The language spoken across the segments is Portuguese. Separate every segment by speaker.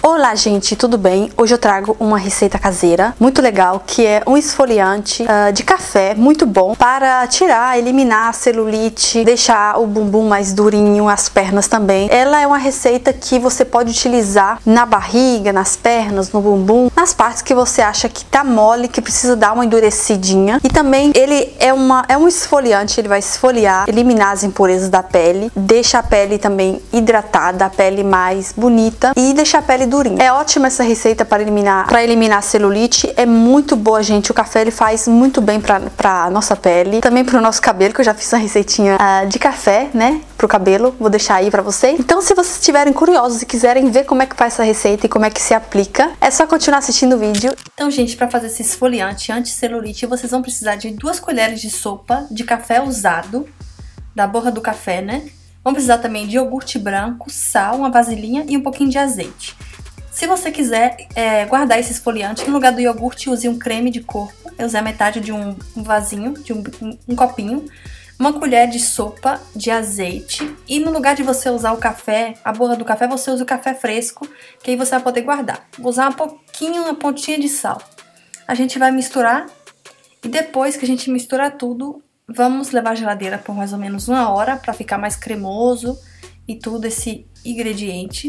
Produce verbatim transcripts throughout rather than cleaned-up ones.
Speaker 1: Olá gente, tudo bem? Hoje eu trago uma receita caseira muito legal, que é um esfoliante uh, de café muito bom para tirar, eliminar a celulite, deixar o bumbum mais durinho, as pernas também. Ela é uma receita que você pode utilizar na barriga, nas pernas, no bumbum, nas partes que você acha que tá mole, que precisa dar uma endurecidinha. E também ele é, uma, é um esfoliante, ele vai esfoliar, eliminar as impurezas da pele, deixa a pele também hidratada, a pele mais bonita e deixar a pele durinha. É ótima essa receita para eliminar, para eliminar a celulite, é muito boa, gente. O café ele faz muito bem para para nossa pele, também para o nosso cabelo, que eu já fiz uma receitinha uh, de café, né, pro cabelo, vou deixar aí para vocês. Então, se vocês estiverem curiosos e quiserem ver como é que faz essa receita e como é que se aplica, é só continuar assistindo o vídeo. Então, gente, para fazer esse esfoliante anti-celulite, vocês vão precisar de duas colheres de sopa de café usado, da borra do café, né? Vão precisar também de iogurte branco, sal, uma vasilhinha e um pouquinho de azeite. Se você quiser é, guardar esse esfoliante, no lugar do iogurte, use um creme de corpo. Eu usei a metade de um, um vasinho, de um, um, um copinho, uma colher de sopa de azeite. E no lugar de você usar o café, a borra do café, você usa o café fresco, que aí você vai poder guardar. Vou usar um pouquinho, uma pontinha de sal. A gente vai misturar e depois que a gente misturar tudo, vamos levar à geladeira por mais ou menos uma hora para ficar mais cremoso e tudo esse ingrediente.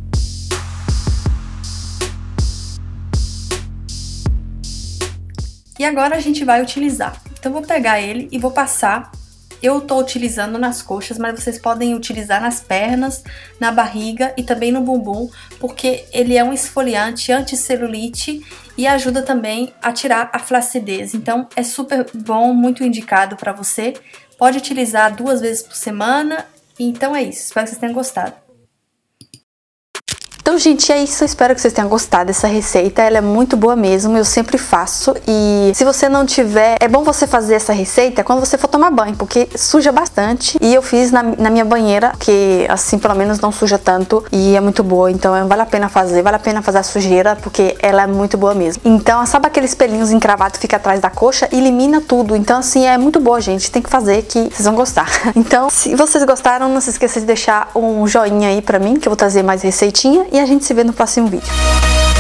Speaker 1: E agora a gente vai utilizar. Então eu vou pegar ele e vou passar. Eu tô utilizando nas coxas, mas vocês podem utilizar nas pernas, na barriga e também no bumbum, porque ele é um esfoliante anti-celulite e ajuda também a tirar a flacidez. Então é super bom, muito indicado para você. Pode utilizar duas vezes por semana. Então é isso, espero que vocês tenham gostado. Então, gente, é isso. Eu espero que vocês tenham gostado dessa receita. Ela é muito boa mesmo, eu sempre faço. E se você não tiver, é bom você fazer essa receita quando você for tomar banho, porque suja bastante. E eu fiz na, na minha banheira, que assim pelo menos não suja tanto e é muito boa. Então vale a pena fazer, vale a pena fazer a sujeira, porque ela é muito boa mesmo. Então, sabe aqueles pelinhos encravados que fica atrás da coxa? Elimina tudo. Então, assim, é muito boa, gente. Tem que fazer que vocês vão gostar. Então, se vocês gostaram, não se esqueça de deixar um joinha aí pra mim, que eu vou trazer mais receitinha. E a gente se vê no próximo vídeo.